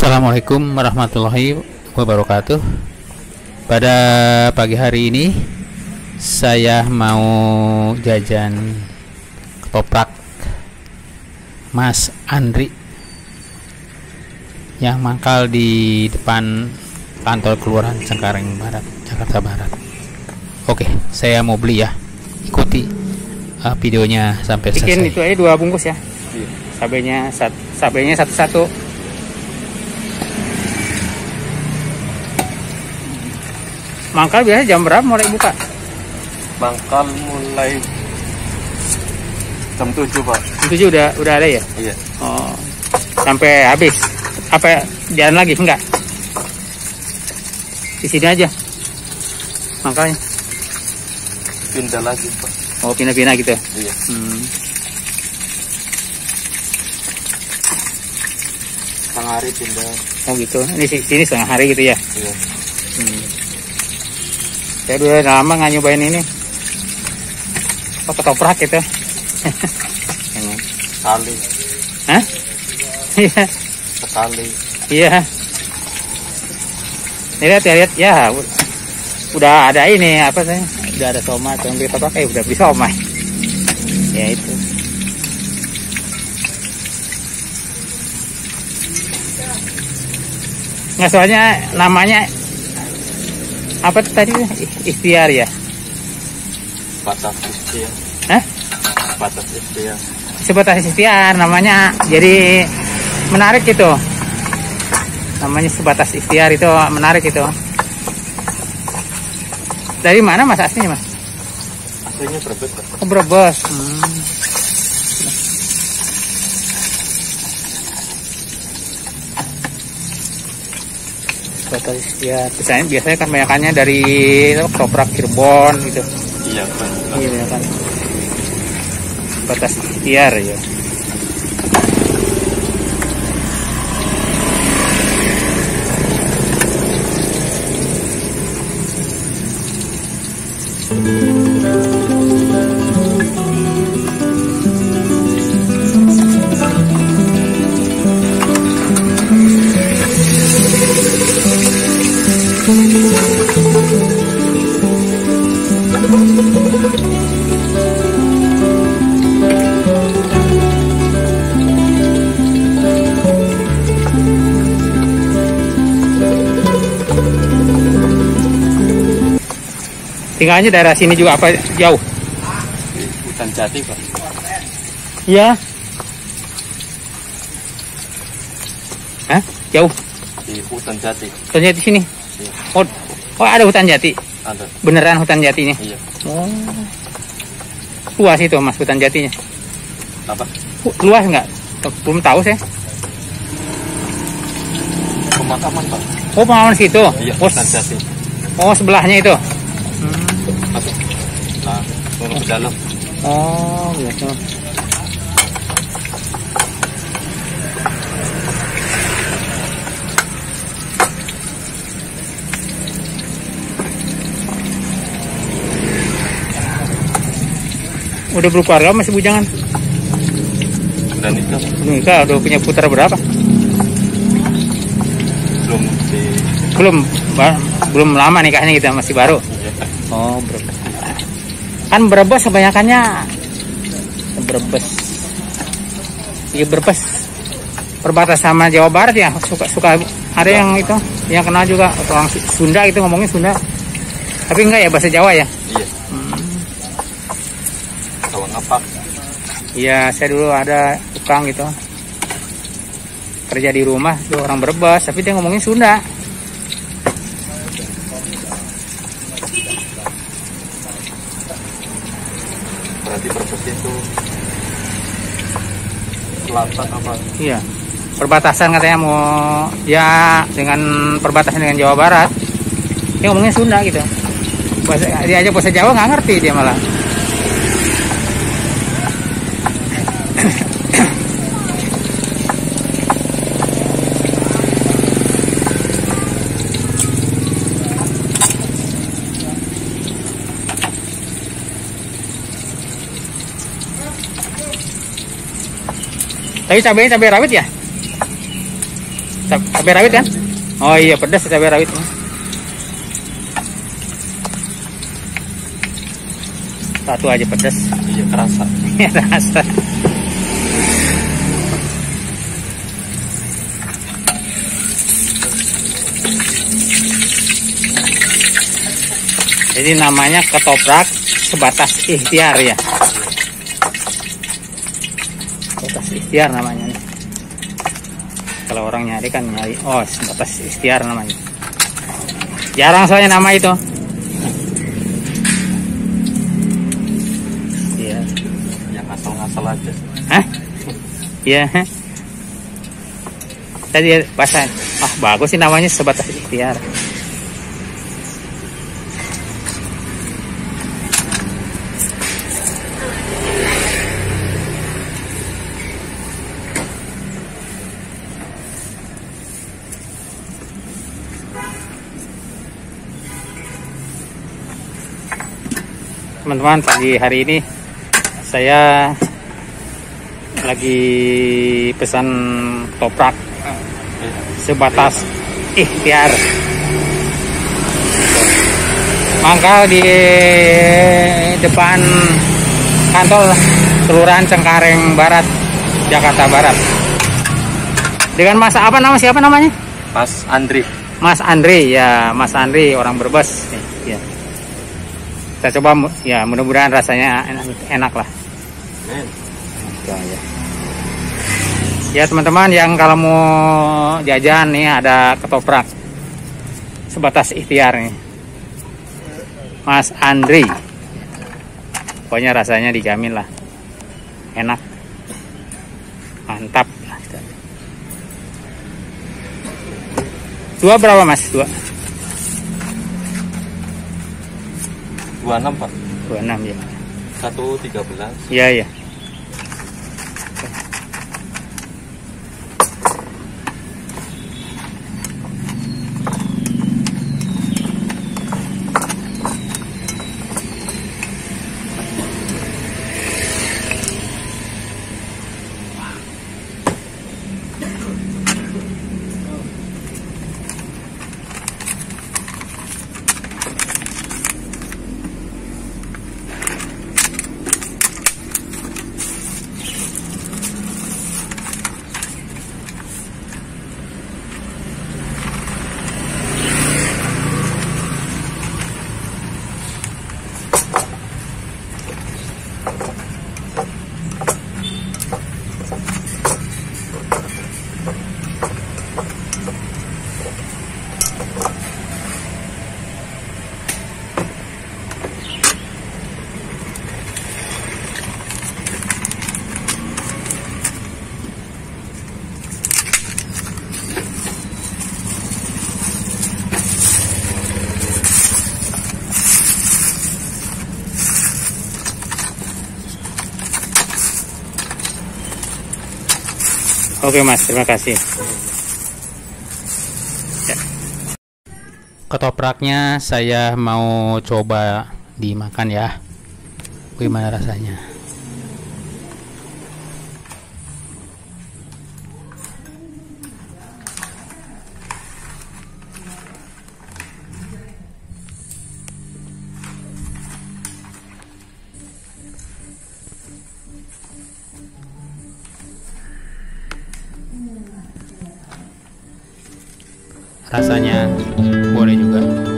Assalamualaikum warahmatullahi wabarakatuh. Pada pagi hari ini saya mau jajan ketoprak Mas Andri yang mangkal di depan kantor Kelurahan Cengkareng Barat, Jakarta Barat. Oke, saya mau beli ya. Ikuti videonya sampai selesai. Bikin itu aja 2 bungkus ya. Sabenya satu-satu. Mangkal biasanya jam berapa mulai buka? Mangkal mulai jam 7, Pak. Jam 7 udah ada ya? Iya. Oh. Sampai habis. Apa jalan lagi? Enggak. Di sini aja. Mangkalnya. Pindah lagi, Pak. Oh, pindah-pindah gitu. Iya. Setengah hari pindah. Oh gitu. Ini sini setengah hari gitu ya. Iya. Saya udah lama nggak nyobain ini. Oh, ketoprak gitu. Sekali. Hah? Iya. Sekali. Iya. Lihat ya. Udah ada ini apa sih? Udah ada somai atau beli ketoprak, udah beli somai. Ya itu. Nggak, soalnya namanya apa tadi? Ikhtiar ya? Batas ikhtiar. Hah? Batas ikhtiar. Sebatas ikhtiar namanya, jadi menarik gitu. Namanya sebatas ikhtiar itu menarik itu. Dari mana Mas aslinya, Mas? Aslinya Brebes, Pak. Oh, Brebes. Sebatas ikhtiar. Biasanya kan banyakannya dari ketoprak Cirebon gitu. Iya, Pak. Iya kan. Batas ikhtiar ya. Tinggalnya daerah sini juga apa jauh? Hutan Jati, Pak. Iya. Hah? Jauh? Di Hutan Jati. Hutan Jati sini? Iya. Oh, ada hutan jati? Ada. Beneran hutan jatinya? Iya. Oh. Luas itu Mas hutan jatinya? Apa? Luas nggak? Belum tahu saya. Pemakaman, Pak. Oh, pengalaman situ? Iya, Oh, Hutan Jati. oh, sebelahnya itu? Masuk. Nah, turun ke dalam. Oh, gitu. Udah berkeluarga masih bujangan? Udah nikah. Belum nikah, udah punya putra berapa? Belum lama nikahnya gitu, masih baru. Iya. Oh, Brebes. Kan Brebes kebanyakannya Brebes. Iya, Brebes. Perbatasan sama Jawa Barat ya, suka ada yang itu, yang kenal juga orang Sunda itu, ngomongin Sunda. Tapi enggak ya, bahasa Jawa ya? Iya. Tahu ngapak. Iya, saya dulu ada tukang gitu. Kerja di rumah, itu orang Brebes, tapi dia ngomongin Sunda. Berarti Brebes itu selatan apa? Iya. Perbatasan katanya mau ya dengan perbatasan dengan Jawa Barat. Dia ngomongin Sunda gitu. Dia aja bahasa Jawa nggak ngerti dia malah. Tapi cabenya cabai rawit ya? Cabai rawit kan? Oh iya pedas cabai rawit. Satu aja pedas. Iya kerasa. Rasa. Jadi namanya ketoprak sebatas ikhtiar ya. Sebatas ikhtiar namanya nih. Kalau orang nyari kan nyari, oh sebatas ikhtiar namanya. Jarang soalnya nama itu. Iya. Yang ngasal-ngasal aja. Hah? Iya. Tadi bahasa, bagus sih namanya sebatas ikhtiar. Teman-teman, pagi hari ini saya lagi pesan toprak sebatas ikhtiar. Mangkal di depan kantor Kelurahan Cengkareng Barat, Jakarta Barat. Dengan Mas apa siapa namanya? Mas Andri. Mas Andri ya, Mas Andri orang Brebes. Ya. Kita coba ya, mudah-mudahan rasanya enak lah. Ya teman-teman, yang kalau mau jajan nih ada ketoprak sebatas ikhtiar nih, Mas Andri. Pokoknya rasanya dijamin lah, enak, mantap. Dua berapa Mas? Dua. 26 Pak. 26 ya. 113. Iya ya. Oke Mas, terima kasih. Ya. Ketopraknya saya mau coba dimakan ya. Gimana rasanya? Rasanya boleh juga.